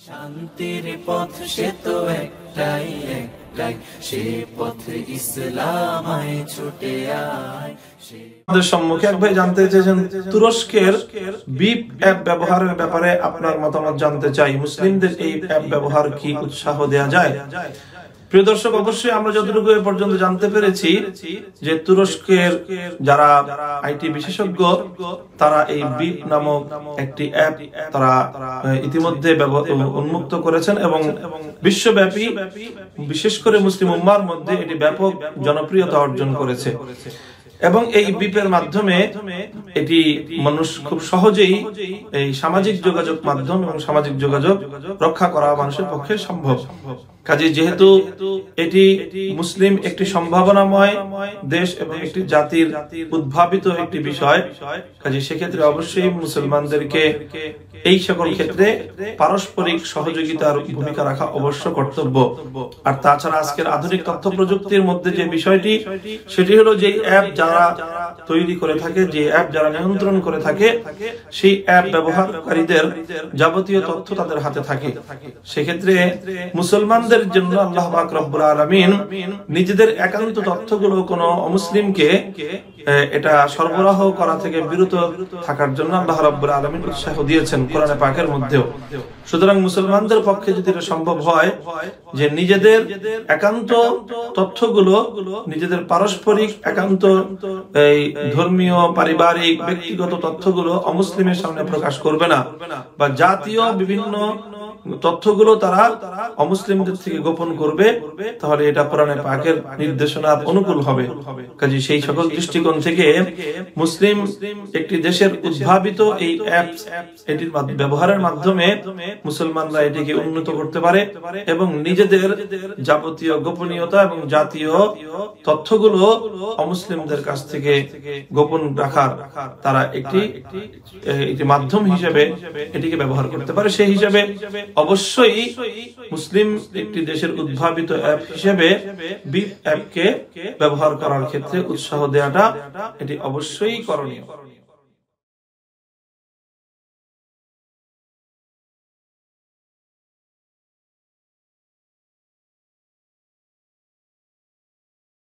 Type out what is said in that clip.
শান্তির পথ সে তো একটাই একটাই, সে পথে ইসলাম আয় ছুটে আয়। আমাদের সম্মুখে এক ভাই জানতে চেয়েছেন তুরস্কের বিপ অ্যাপ ব্যবহারের ব্যাপারে আপনার মতামত জানতে চাই। মুসলিমদের এই অ্যাপ ব্যবহার কি উৎসাহ দেওয়া যায়? প্রিয় দর্শক, অবশ্যই আমরা যতটুকু এ পর্যন্ত জানতে পেরেছি যে তুরস্কের যারা আইটি বিশেষজ্ঞ তারা এই বিপ নামক একটি অ্যাপ তারা ইতিমধ্যে উন্মুক্ত করেছেন এবং বিশ্বব্যাপী বিশেষ করে মুসলিম উম্মাহর মধ্যে এটি ব্যাপক জনপ্রিয়তা অর্জন করেছে। এবং এই বিপের মাধ্যমে এটি মানুষ খুব সহজেই এই সামাজিক যোগাযোগ মাধ্যম এবং সামাজিক যোগাযোগ রক্ষা করা মানুষের পক্ষে সম্ভব। কাজে যেহেতু এটি মুসলিম একটি সম্ভাবনাময় দেশ এবং একটি জাতির উদ্ভাবিত একটি বিষয়, কাজে সেক্ষেত্রে অবশ্যই মুসলমানদেরকে এই সকল ক্ষেত্রে পারস্পরিক সহযোগিতার ভূমিকা রাখা অবশ্য কর্তব্য। আর তাছাড়া আজকের আধুনিক তথ্য প্রযুক্তির মধ্যে যে বিষয়টি সেটি হলো যে অ্যাপ যারা তৈরি করে থাকে, যে অ্যাপ যারা নিয়ন্ত্রণ করে থাকে, সেই অ্যাপ ব্যবহারকারীদের যাবতীয় তথ্য তাদের হাতে থাকে। সেক্ষেত্রে মুসলমানদের জন্য আল্লাহ পাক রব্বুল আলামিন নিজেদের একান্ত তথ্যগুলো কোনো অমুসলিমকে এটা সরবরাহ করা থেকে বিরত থাকার জন্য আল্লাহ রাব্বুল আলামিন উৎসাহ দিয়েছেন কোরআনে পাকের মধ্যেও। সুতরাং মুসলমানদের পক্ষে যদি এটা সম্ভব হয় যে নিজেদের একান্ত তথ্যগুলো, নিজেদের পারস্পরিক একান্ত এই ধর্মীয়, পারিবারিক, ব্যক্তিগত তথ্যগুলো অমুসলিমের সামনে প্রকাশ করবে না, বা জাতীয় বিভিন্ন তথ্যগুলো তারা অমুসলিমদের থেকে গোপন করবে, তাহলে এটা কোরআনে পাকের নির্দেশনার অনুকূল হবে। কাজে সেই সকল দৃষ্টিকোণ থেকে মুসলিম একটি দেশের উদ্ভাবিত এই অ্যাপস, এটির ব্যবহারের মাধ্যমে মুসলমানরা এটিকে উন্নত করতে পারে এবং নিজেদের যাবতীয় গোপনীয়তা এবং জাতীয় তথ্যগুলো অমুসলিমদের কাছ থেকে গোপন রাখার তারা একটি মাধ্যম হিসেবে এটিকে ব্যবহার করতে পারে। সেই হিসেবে অবশ্যই মুসলিম একটি দেশের উদ্ভাবিত অ্যাপ হিসেবে বিপ অ্যাপকে ব্যবহার করার ক্ষেত্রে উৎসাহ দেওয়াটা এটি অবশ্যই করণীয়।